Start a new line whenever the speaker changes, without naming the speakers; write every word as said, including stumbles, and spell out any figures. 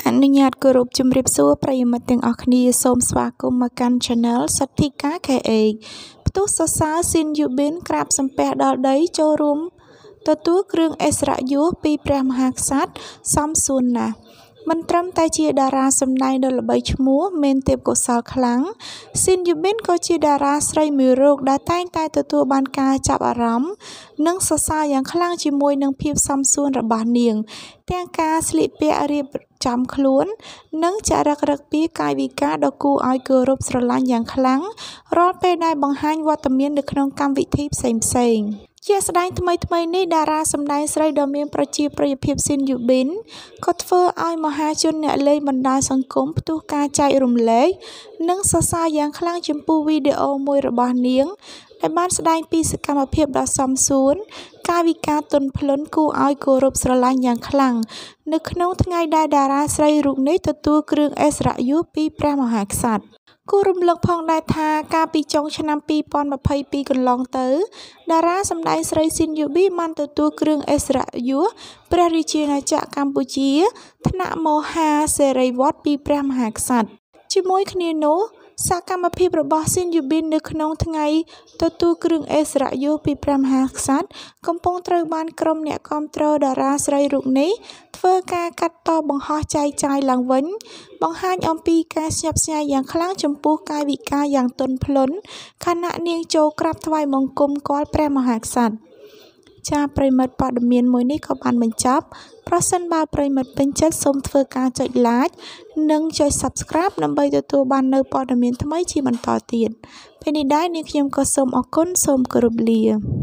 អនុញ្ញាតគោរពជំរាបសួរប្រិយមិត្តទាំងអស់គ្នាសូមស្វាគមន៍មកកាន់ Channel សទ្ធីកា ខេ អេក ផ្ទុះសរសើរស៊ីន យូប៊ិន ក្រាបសំពះដល់ដីចូលរួមទទួលគ្រឿងឥស្សរិយយសពីព្រះមហាក្សត្រសមសួនណាស់មិនត្រឹមតែជាតារាសម្ដែងដ៏ល្បីឈ្មោះមានទេពកោសល្យខ្លាំងស៊ីន យូប៊ិនក៏ជាតារាស្រីមួយរូបដែលតែងតែទទួលបានការចាប់អារម្មណ៍និងសរសើរយ៉ាងខ្លាំងជាមួយនឹងភាពសមសួនរបស់នាងទាំងការស្លៀកពាក់រៀបចំខ្លួននិងចរិតរឹកពីកាយវិការដ៏គួរឲ្យគោរពស្រឡាញ់យ៉ាងខ្លាំងរាល់ពេលដែលបង្ហាញវត្តមាននៅក្នុងកម្មវិធីផ្សេងៗជាស្ដែងថ្មីថ្មីនេះតារាសម្ដែងស្រីដ៏មានប្រជាប្រិយភាពស៊ីន យូប៊ិនក៏ធ្វើឲ្យមហាជនអ្នកលេងបណ្ដាញសង្គមផ្ទុះការចែករំលែកនិងសរសើរយ៉ាងខ្លាំងចំពោះវីដេអូមួយរបស់នាងដែលបានស្ដែងពីសកម្មភាពដ៏សមសួនកាយវិការទន់ភ្លន់គួរឲ្យគោរពស្រឡាញ់យ៉ាងខ្លាំងនៅក្នុងថ្ងៃដែលតារាស្រីរូបនេះទទួលគ្រឿងឥស្សរិយយសពីព្រះមហាក្សត្រគូរំលឹកផងដែរថាកាលពីចុងឆ្នាំពីរពាន់ម្ភៃពីរកន្លងទៅតារាសម្ដែងស្រីស៊ីន យូប៊ីបានទទួលគ្រឿងឥស្សរិយយសព្រះរាជាណាចក្រកម្ពុជាថ្នាក់មហាសិរីវ័ត្រពីព្រះមហាក្សត្រជាមួយគ្នានោះសកម្មភាពរបស់ស៊ីន យូប៊ិននៅក្នុងថ្ងៃទទួលគ្រឿងឥស្សរិយយសពីព្រះមហាក្សត្រកំពុងត្រូវបានក្រុមអ្នកគាំទ្រតារាស្រីរូបនេះធ្វើការកាត់តបង្ហោះចែកចាយឡើងវិញបង្ហាញអំពីការស្ញប់ស្ញែងយ៉ាងខ្លាំងចំពោះកាយវិការយ៉ាងទន់ភ្លន់ខណៈនាងចូលក្រាបថ្វាយបង្គំគាល់ព្រះមហាក្សត្រចាប្រិមិត្តព័ត៌មានមួយនេះក៏បានបញ្ចប់ប្រសិនបើប្រិមិត្តពេញចិត្តសូមធ្វើការចុច Like និងចុច Subscribe ដើម្បីទទួលបាននូវព័ត៌មានថ្មីជាបន្តទៀតពេលនេះដែរនាងខ្ញុំក៏សូមអរគុណសូមគោរពលា